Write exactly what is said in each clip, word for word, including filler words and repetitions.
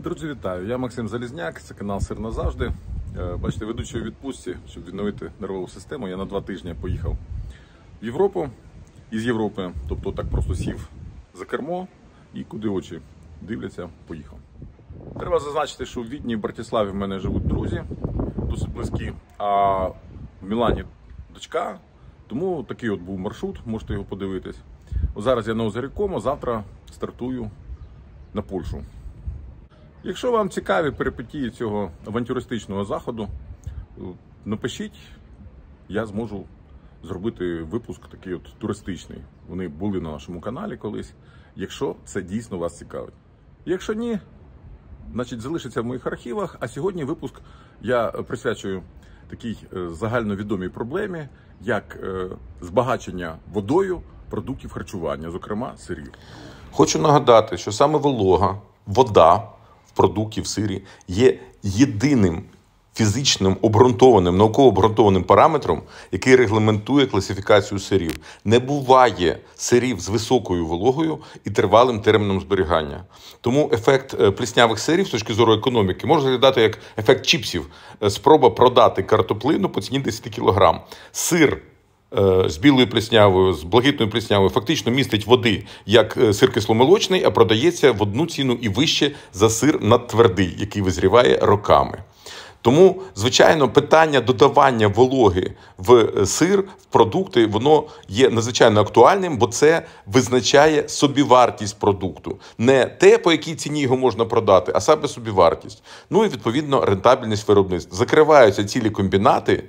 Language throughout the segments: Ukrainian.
Друзі, вітаю! Я Максим Залізняк, це канал Сир назавжди. Бачите, ведучий у відпустці, щоб відновити нервову систему. Я на два тижні поїхав в Європу, із Європи, тобто так просто сів за кермо і куди очі дивляться, поїхав. Треба зазначити, що в Відні і Братиславі в мене живуть друзі, досить близькі, а в Мілані дочка, тому такий от був маршрут, можете його подивитись. От зараз я на озері Комо, завтра стартую на Польщу. Якщо вам цікаві перипетії цього авантюристичного заходу, напишіть, я зможу зробити випуск такий от туристичний. Вони були на нашому каналі колись, якщо це дійсно вас цікавить. Якщо ні, значить залишиться в моїх архівах, а сьогодні випуск я присвячую такій загальновідомій проблемі, як збагачення водою продуктів харчування, зокрема сирів. Хочу нагадати, що саме волога, вода продуктів в сирі є єдиним фізичним обґрунтованим, науково обґрунтованим параметром, який регламентує класифікацію сирів. Не буває сирів з високою вологою і тривалим терміном зберігання. Тому ефект пліснявих сирів з точки зору економіки може виглядати як ефект чіпсів. Спроба продати картоплину по ціні десять кілограм. Сир з білою пліснявою, з блакитною пліснявою фактично містить води, як сир кисломолочний, а продається в одну ціну і вище за сир надтвердий, який визріває роками. Тому, звичайно, питання додавання вологи в сир, в продукти, воно є надзвичайно актуальним, бо це визначає собівартість продукту. Не те, по якій ціні його можна продати, а саме собівартість. Ну і, відповідно, рентабельність виробництва. Закриваються цілі комбінати,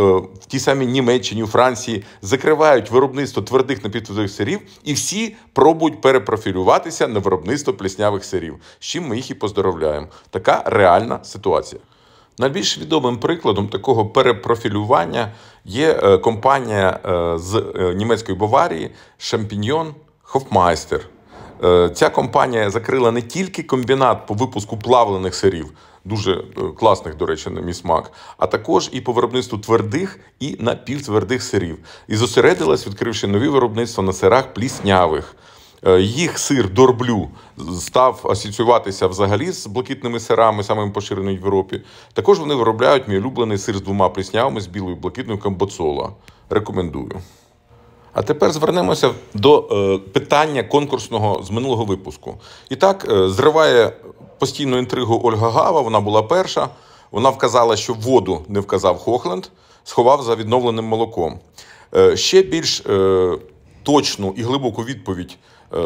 в тій самій Німеччині, у Франції, закривають виробництво твердих напівтвердих сирів і всі пробують перепрофілюватися на виробництво пліснявих сирів, з чим ми їх і поздоровляємо. Така реальна ситуація. Найбільш відомим прикладом такого перепрофілювання є компанія з німецької Баварії Champignon Hofmeister. Ця компанія закрила не тільки комбінат по випуску плавлених сирів, дуже класних, до речі, на мій смак, а також і по виробництву твердих і напівтвердих сирів. І зосередилась, відкривши нові виробництва на сирах пліснявих. Їх сир Дорблю став асоціюватися взагалі з блакитними сирами, самими поширеними в Європі. Також вони виробляють мій улюблений сир з двома пліснявами, з білою і блакитною камбоцола. Рекомендую. А тепер звернемося до е, питання конкурсного з минулого випуску. І так, е, зриває постійну інтригу Ольга Гава, вона була перша. Вона вказала, що воду не вказав Хохланд, сховав за відновленим молоком. Е, ще більш е, точну і глибоку відповідь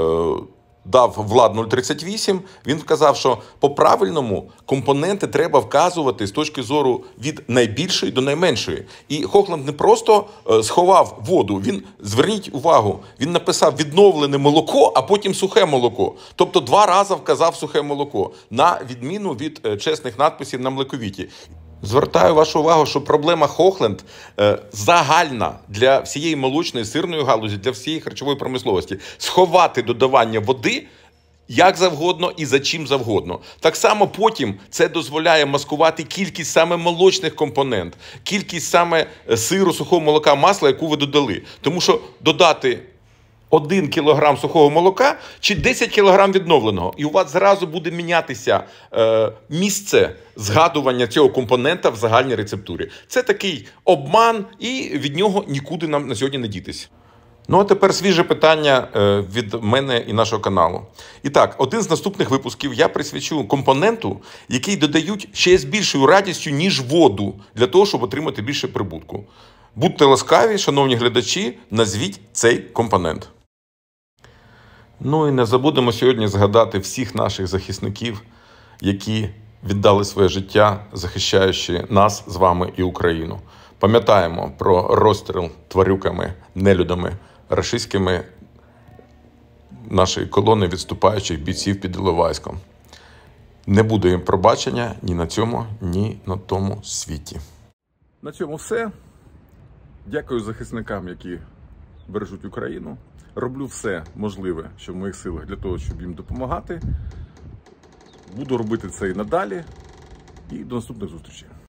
дав Влад нуль тридцять вісім, він вказав, що по-правильному компоненти треба вказувати з точки зору від найбільшої до найменшої. І Хохланд не просто сховав воду, він, зверніть увагу, він написав відновлене молоко, а потім сухе молоко. Тобто два рази вказав сухе молоко, на відміну від чесних надписів на млековіті. Звертаю вашу увагу, що проблема Хохланд е, загальна для всієї молочної, сирної галузі, для всієї харчової промисловості. Сховати додавання води як завгодно і за чим завгодно. Так само потім це дозволяє маскувати кількість саме молочних компонент, кількість саме сиру, сухого молока, масла, яку ви додали. Тому що додати один кілограм сухого молока чи десять кілограм відновленого. І у вас зразу буде мінятися е, місце згадування цього компонента в загальній рецептурі. Це такий обман, і від нього нікуди нам на сьогодні не дітись. Ну, а тепер свіже питання е, від мене і нашого каналу. І так, один з наступних випусків я присвячу компоненту, який додають ще з більшою радістю, ніж воду, для того, щоб отримати більше прибутку. Будьте ласкаві, шановні глядачі, назвіть цей компонент. Ну і не забудемо сьогодні згадати всіх наших захисників, які віддали своє життя, захищаючи нас з вами і Україну. Пам'ятаємо про розстріл тварюками, нелюдами, рашистськими нашої колони відступаючих бійців під Іловайськом. Не буде їм пробачення ні на цьому, ні на тому світі. На цьому все. Дякую захисникам, які бережуть Україну. Роблю все можливе, що в моїх силах, для того, щоб їм допомагати. Буду робити це і надалі. І до наступних зустрічей.